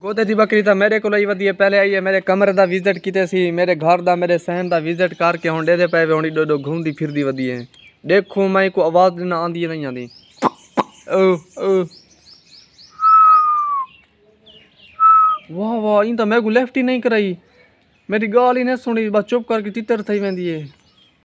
गोदे दी बकरी तो मेरे को वधी पहले आई है मेरे कमरे का विजिट किते सी मेरे घर का मेरे सहन का विजिट करके हुण डेदे पे हुण इडो इडो घूमती फिरदी वधी है। देखो मैं को आवाज ना आंदी नहीं आंदी। वाह वाह इन तो मैं को लेफ्ट ही नहीं कराई मेरी गाल ही नहीं सुनी बस चुप करके तितर थई वेंदी है।